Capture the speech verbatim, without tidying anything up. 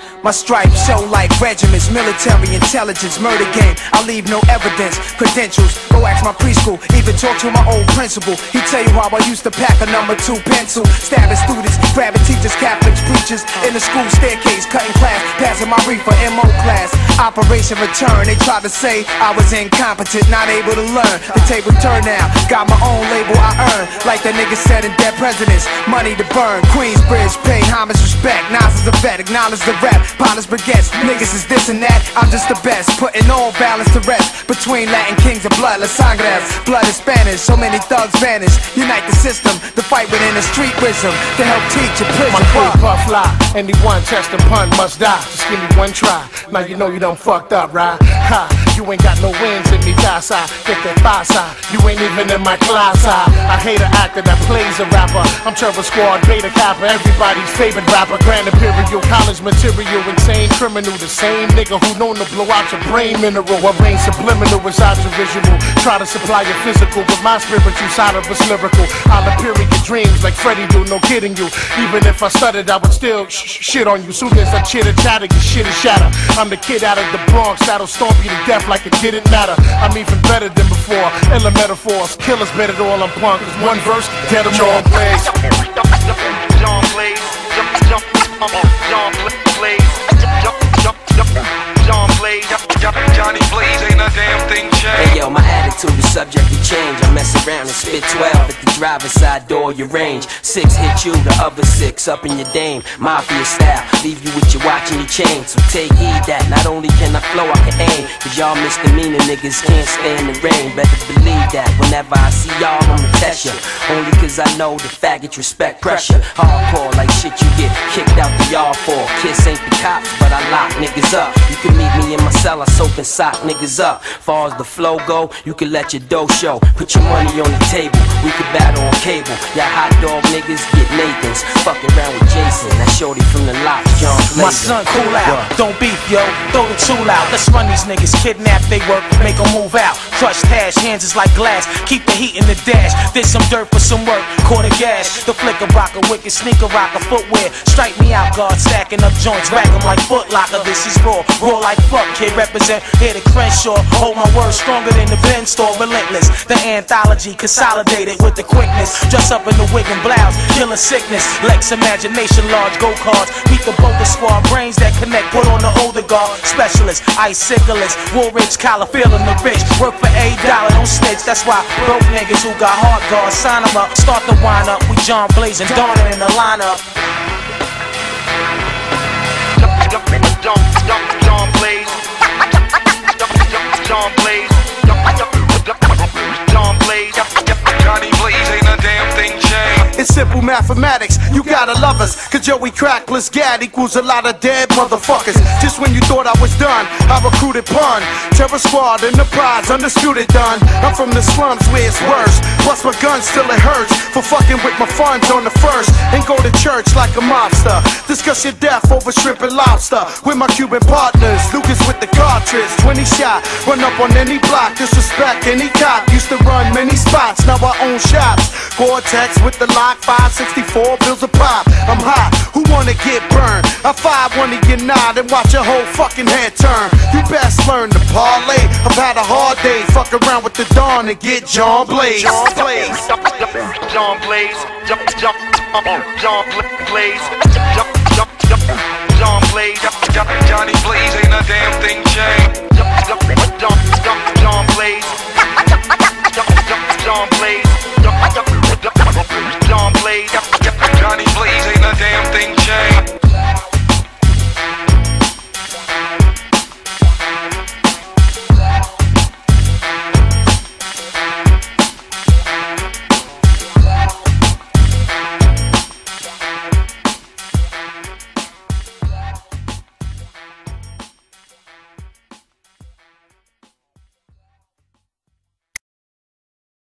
My stripes show like regiments, military intelligence, murder game. I leave no evidence, credentials. Go ask my preschool, even talk to my old principal. He tell you how I used to pack a number two pencil, stabbing students, grabbing teachers, Catholics, preachers in the school staircase, cutting class, passing my reefer, M O class. Operation Return, they tried to say I was incompetent, not able to learn. The table turned now, got my own label I earn. Like the nigga said in Dead Presidents, money to burn. Queensbridge, pay homage, respect. Nas is a vet, acknowledge the rap. Partners, baguettes, niggas is this and that. I'm just the best, putting all balance to rest. Between Latin kings and blood, las sangres. Blood is Spanish, so many thugs vanish. Unite the system, the fight within the street wisdom to help teach a prison. My crew puff fly, anyone test a pun must die. Just give me one try, now you know you done fucked up, right? Ha, you ain't got no wins in me, thigh side, get that thigh side. You ain't even in my class side. I hate an actor that plays a rapper. I'm Terror Squad, Beta Kappa, everybody's favorite rapper. Grand Imperial, college material, insane criminal. The same nigga who known to blow out your brain mineral. I rain subliminal inside your visual. Try to supply your physical, but my spiritual side of us lyrical. I'll appear in your dreams like Freddy do, no kidding you. Even if I stuttered, I would still sh sh shit on you. Soon as I chitter chatter, your shit is shatter. I'm the kid out of the Bronx that'll stomp you to death like it didn't matter. I'm even better than before. Illa metaphors, killers better than all I'm punk. Cause one verse, dead them all plays. John Blaze, John Blaze, John Blaze, Johnny Blaze, ain't a damn thing changed. Hey yo, my attitude is subject to change. I mess around and spit twelve at the driver's side door, your range. Six hit you, the other six up in your dame. Mafia style, leave you with your watch and your chain. So take heed that not only can I flow, I can aim. Cause y'all misdemeanor niggas can't stand the rain. Better believe that whenever I see y'all, I'ma test ya. Only cause I know the faggots respect pressure. Hardcore like shit you get kicked out the yard for. Kiss ain't the cops, but I lock niggas up. You can meet me in my cell, I soap and sock niggas up. Far as the flow go, you can let your dough show. Put your money on the table, we can battle on cable. Y'all hot dog niggas get Nathans. Fucking around with Jason, that shorty from the lot, John Blaze. My son, cool out, don't beef yo, throw the tool out. Let's run these niggas, kidnap they work, make them move out. Crushed hash, hands is like glass, keep the heat in the dash. Did some dirt for some work, quarter gas. The flicker rocker, wicked sneaker rocker, footwear. Strike me out, guard, stacking up joints, rack them like Foot Locker. This is raw, raw like fuck, kid represent here to Crenshaw. Hold my word stronger than the pen store, relentless. The anthology consolidated with the quickness. Dress up in the wig and blouse, killing sickness. Lex imagination, large go cards. Meet the Boulder Squad, brains that connect. Put on the older guard, specialist, iciclist, Woolridge collar, feeling the rich. Work for a dollar, don't snitch. That's why broke niggas who got hard guards sign them up, start the wind up. We John Blaze and Donna in the lineup. John, John, John Blaze, John Blaze, John Blaze, Johnny Blaze, ain't a damn thing changed. It's simple mathematics, you gotta love us. Cause Joey Crack plus Gad equals a lot of dead motherfuckers. Just when you thought I was done, I recruited Pun. Terror Squad, Enterprise, undisputed done. I'm from the slums where it's worse. Plus my gun still it hurts. For fucking with my funds on the first. And go to church like a mobster. Discuss your death over shrimp and lobster. With my Cuban partners, Lucas with the cartridge. twenty shot, run up on any block. Disrespect any cop. Used to run many spots, now I own shops. Gore-Tex with the lock, five sixty-four bills a pop. I'm hot, who wanna get burned? I five one of your nod and watch your whole fucking head turn. You best learn to parlay. I've had a hard day, fuck around with the dawn and get John Blaze. John Blaze, John Blaze, John John Blaze, John Blaze, Johnny Blaze, ain't a damn thing changed. John Blaze, John Blaze.